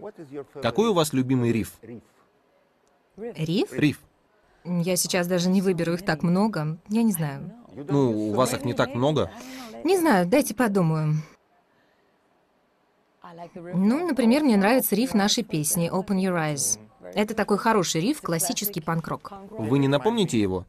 Какой у вас любимый риф? Риф? Риф. Я сейчас даже не выберу, их так много. Я не знаю. Ну, у вас их не так много. Не знаю, дайте подумаю. Ну, например, мне нравится риф нашей песни «Open Your Eyes». Это такой хороший риф, классический панк-рок. Вы не напомните его?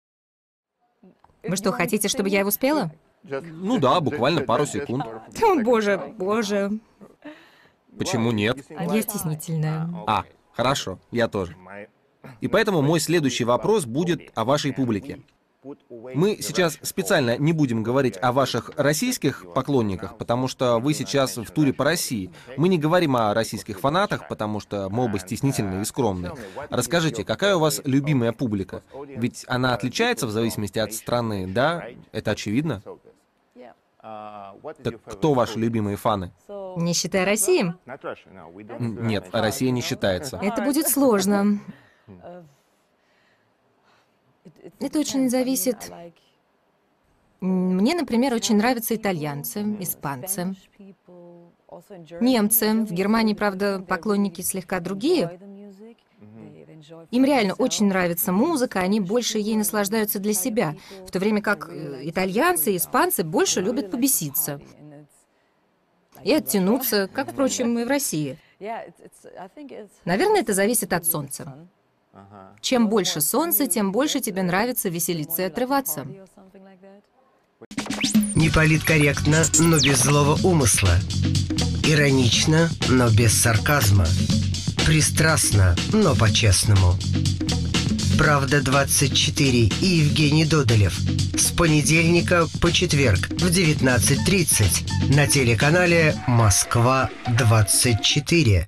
Вы что, хотите, чтобы я его спела? Ну да, буквально пару секунд. О, боже, боже. Почему нет? Я стеснительная. А, хорошо, я тоже. И поэтому мой следующий вопрос будет о вашей публике. Мы сейчас специально не будем говорить о ваших российских поклонниках, потому что вы сейчас в туре по России. Мы не говорим о российских фанатах, потому что мы оба стеснительные и скромные. Расскажите, какая у вас любимая публика? Ведь она отличается в зависимости от страны, да? Это очевидно? Так кто ваши любимые фаны? Не считая России? Нет, Россия не считается. Это будет сложно. Это очень зависит. Мне, например, очень нравятся итальянцы, испанцы, немцы. В Германии, правда, поклонники слегка другие. Им реально очень нравится музыка, они больше ей наслаждаются для себя, в то время как итальянцы и испанцы больше любят побеситься и оттянуться, как, впрочем, и в России. Наверное, это зависит от солнца. Чем больше солнца, тем больше тебе нравится веселиться и отрываться. Неполиткорректно, но без злого умысла. Иронично, но без сарказма. Пристрастно, но по-честному. «Правда-24» и Евгений Додолев. С понедельника по четверг в 19:30 на телеканале «Москва-24».